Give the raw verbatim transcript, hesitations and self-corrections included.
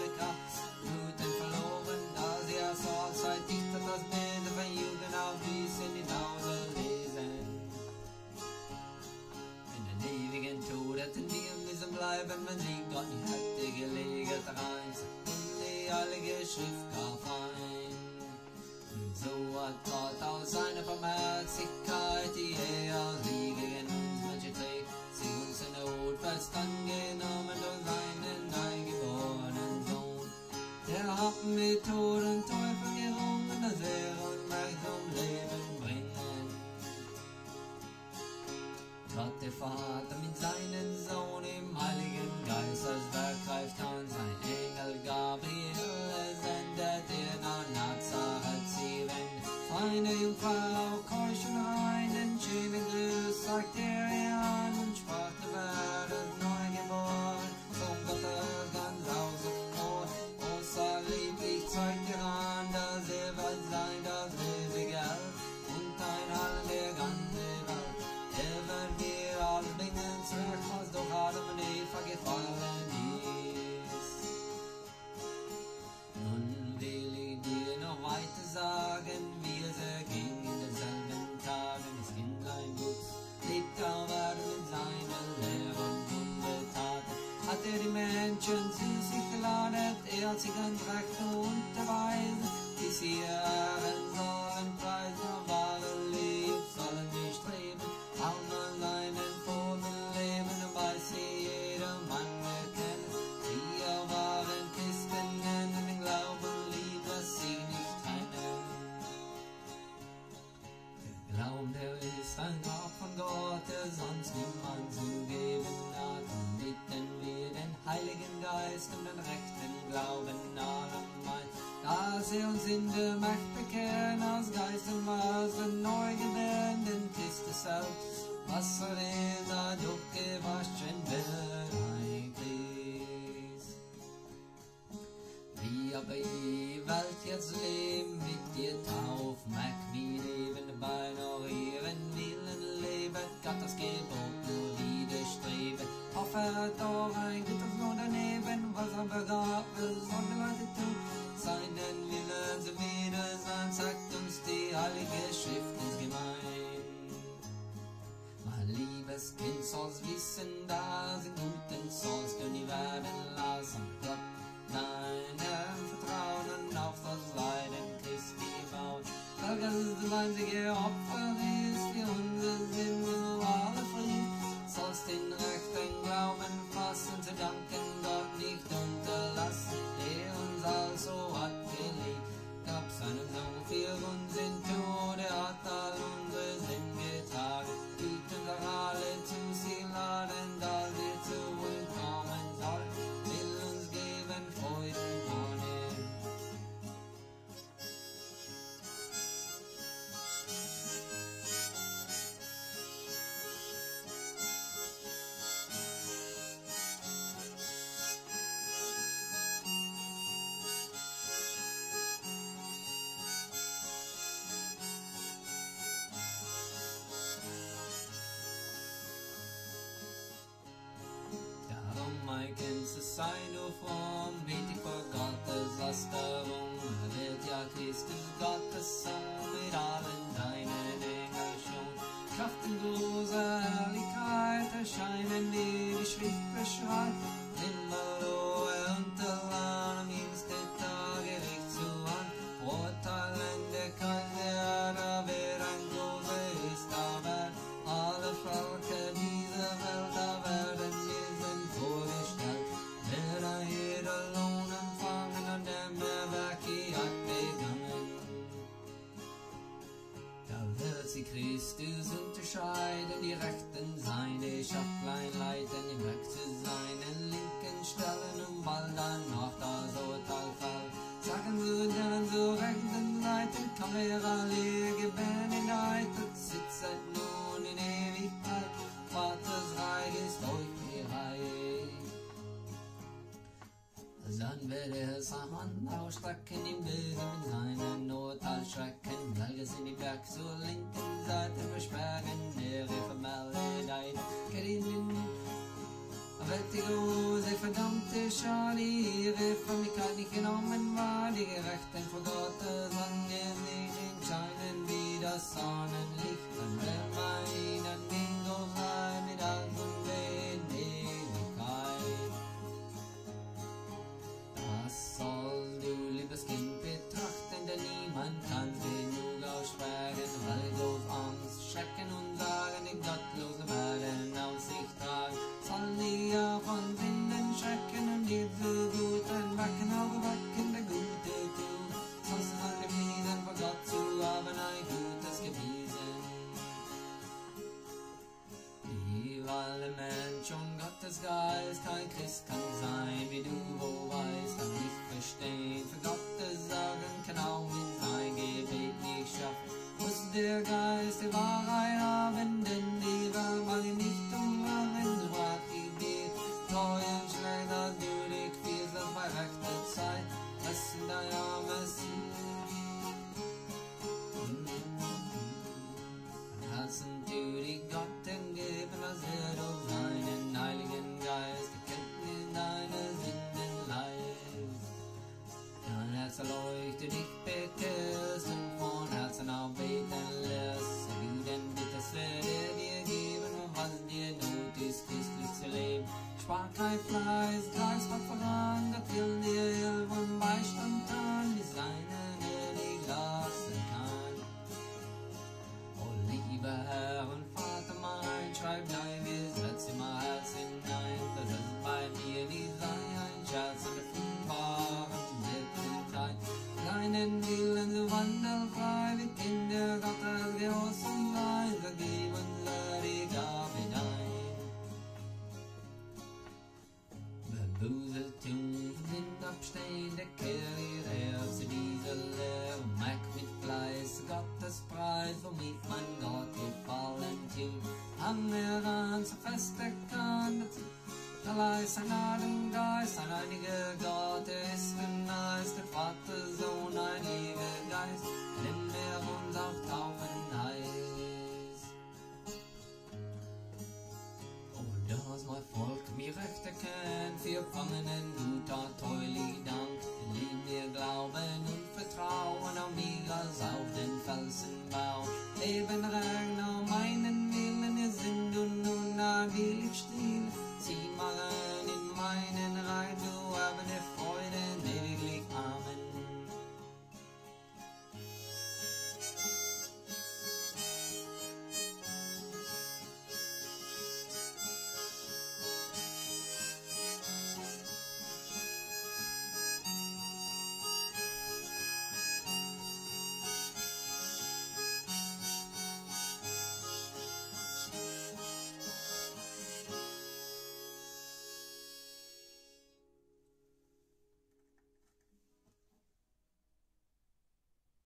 ihre Kraft, Bluten verloren, da sie aus Allzeit dichtet das Bilder von Jugend auf dies in die Nase lesen. In den ewigen Tod hätten wir müssen bleiben, wenn sie Gott nicht hätte gelegen rein, und die heilige Schrift gab ein. So hat Gott aus seiner Barmherzigkeit die Ehe gegen uns Menschen trägt, sie uns in der Not fest angenommen durch seinen eingeborenen Sohn. Der hat mit Tod und Teufel gerungen, dass er uns Macht zum Leben bringen. Gott der Vater mit seinem Sohn im Heiligen Geist als Werk greift an, sein Engel Gabriel sendet er nach Nazareth sie wendet. Feine Jungfrau, keusch und rein, den schönen Grüß sagt er ihr an und sprach, du werdet neu geboren, zum Gottes ganz außer Ort. Außer lieblich zeigt er an, dass er wird sein, das ewige Held und ein Heil der ganze Welt. Er wird dir alles bringen zurück, was doch Adam und Eva gefallen ist. Nun will ich dir noch weiter sagen, wie es erging in denselben Tagen. Das Kindlein wuchs, lebte auf Erden mit seinen Lehren und Wundertaten. Hat er die Menschen zu sich geladen, er hat sie ganz recht unterweisen, die sie ehren sollen, preisen auf wahre Liebe sollen wir streben, auch an seinen Formen leben, dabei sie jeder Mann erkennen, wir waren Christen, nennen den Glauben lieb, dass sie nicht trennen. Der Glauben, der ist ein Gabe von Gott, der sonst niemand zu geben hat, und bitten wir den Heiligen Geist um den rechten Glauben allein, dass er uns in der Macht bekehren, aus Geist und Wasser neu gebären, den Christus selbst, Wasser ist er durchgewaschen wird, ein Christ. Wie aber die Welt jetzt lebt, mit dir Tauf, mag wie leben dabei noch ihren Willen leben, Gott das Gebot nur widerstreben, hoffe doch ein gutes Lohn daneben, was aber Gott will, sollen die Leute tun, seinen Willen zu wieder sein, sagt uns die Heilige Schrift ins Gemein. Mein liebes Kind sollst wissen, dass in guten sollst du nie werden lassen, Gott deinem Vertrauen und auf das Leiden Christi baut, weil das einzige Opfer ist für unsere Sinn und alle Frieden, sollst den rechten Glauben fassen, zu danken Gott nicht unterlassen, der uns also hat geliebt, gab seinen Sohn für uns in Tod, er hat all unsere Sinn getragen, tut uns auch alle zu sich laden, da wir zu ihm kommen sollen, will uns geben Freuden ohne. Mein Kind zu sein, nur fromm, bet ich vor Gottes Lasterung, er wird ja Christus Gottes Sohn, mit allen deinen Engeln schon, Kraft und großer Herrlichkeit erscheinen, die die Schrift beschreibt, Himmel, hohe Unterland, am jüngsten Tag Gericht zu an, Urteilen der Kaiser, da wird ein großer ist, aber alle Völker dieser Welt, da werden diesen vorgestellt, wird er jeder Lohn empfangen, an dem er Werk hat begangen. Da wird sie Christus unterscheiden, die Rechten sein, die Schafflein leiten, im Werk zu seinen Linken stellen, und bald danach das Urteil fällt. Sagen zu denen zur rechten Seite, kann er alle gebenedeit, sitzet nun in Ewigkeit, Vaters Reich ist euch die Reihe. Dann wird er seine Hand ausstrecken, im Bösen mit seinen Urteil schrecken, welches in die Berg zur linken Seite versperren, der vermeldet geht in den Wettige Hose, verdammte Schade, ihre Frömmigkeit nicht genommen war, die Gerechten vor Gottes Angesicht scheinen wie das Sonnenlicht, und wenn man ihnen ging durch rein mit Angst und Ewigkeit. Das soll du, liebes Kind, betrachten, denn niemand kann genug aussprechen, weil bloß Angst, Schrecken und Sagen die Gottlosen werden auf sich tragen. Soll die ja von Sinnen schrecken und dir zu guten Wacken auf Wacken der Gute tun. Sonst hat der Frieden vor Gott zu haben ein Gutes gewiesen. Wie alle Mensch und Gottes Geist, kein Christ kann sein, wie du wo weißt, kann nicht verstehen. Für Gottes Sagen kann auch mit sein Gebet nicht schaffen. Muss der Geist die Wahrheit haben, denn die Wahrheit nicht umwachen, so hat die dir treu und schlecht, dass du dich fühlst, das bei rechter Zeit, das sind dein armes Herzen du die Gott geben, als er durch seinen heiligen Geist erkennt in deine Sünden leid. Dein Herz erleuchtet dich